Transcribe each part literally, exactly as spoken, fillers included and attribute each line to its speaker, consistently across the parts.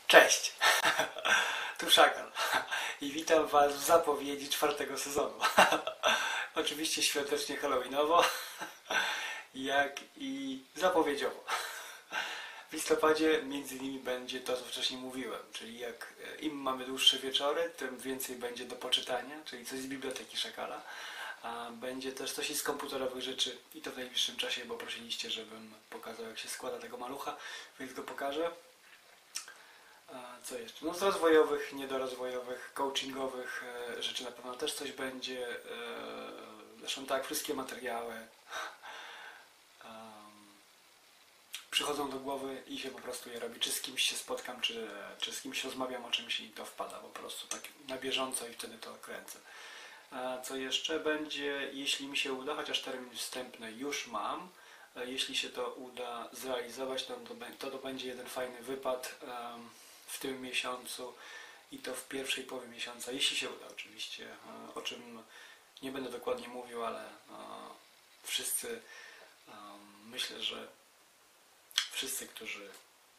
Speaker 1: Cześć! Tu Szakal i witam Was w zapowiedzi czwartego sezonu. Oczywiście świątecznie halloweenowo, jak i zapowiedziowo. W listopadzie między innymi będzie to, co wcześniej mówiłem, czyli jak im mamy dłuższe wieczory, tym więcej będzie do poczytania, czyli coś z biblioteki Szakala. A będzie też coś z komputerowych rzeczy i to w najbliższym czasie, bo prosiliście, żebym pokazał, jak się składa tego malucha, więc go pokażę. Co jeszcze? No z rozwojowych, niedorozwojowych, coachingowych e, rzeczy na pewno też coś będzie. E, zresztą tak, wszystkie materiały um, przychodzą do głowy i się po prostu je robi. Czy z kimś się spotkam, czy, czy z kimś rozmawiam o czymś i to wpada po prostu tak na bieżąco i wtedy to kręcę. A co jeszcze będzie, jeśli mi się uda, chociaż termin wstępny już mam, jeśli się to uda zrealizować, to to, to, to będzie jeden fajny wypad um, w tym miesiącu i to w pierwszej połowie miesiąca, jeśli się uda oczywiście, o czym nie będę dokładnie mówił, ale wszyscy, myślę, że wszyscy, którzy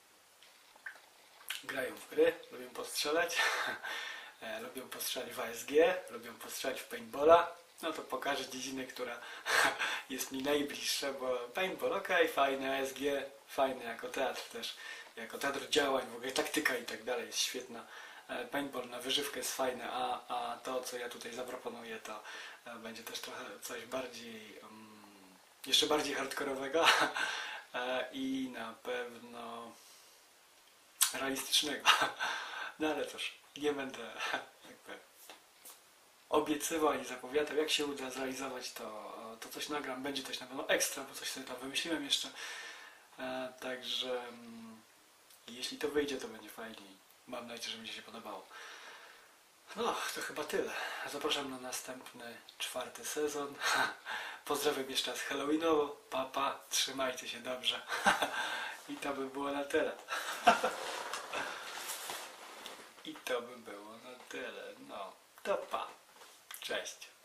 Speaker 1: grają w gry, lubią postrzelać, lubią postrzelać w A S G, lubią postrzelać w paintballa, no to pokażę dziedzinę, która jest mi najbliższa, bo paintball ok, fajny, A S G fajny jako teatr też, jako teatr działań, w ogóle taktyka i tak dalej jest świetna. Paintball na wyżywkę jest fajny, a, a to, co ja tutaj zaproponuję, to będzie też trochę coś bardziej, um, jeszcze bardziej hardkorowego i na pewno realistycznego. No ale cóż, nie będę jakby obiecywał i zapowiadał, jak się uda zrealizować, to, to coś nagram, będzie coś na pewno ekstra, bo coś sobie tam wymyśliłem jeszcze. E, także mm, jeśli to wyjdzie, to będzie fajnie. Mam nadzieję, że będzie się podobało. No, to chyba tyle. Zapraszam na następny, czwarty sezon. Pozdrawiam jeszcze raz halloweenowo. Pa, pa, trzymajcie się dobrze. I to by było na tyle. I to by było na tyle. No, to pa. Cześć.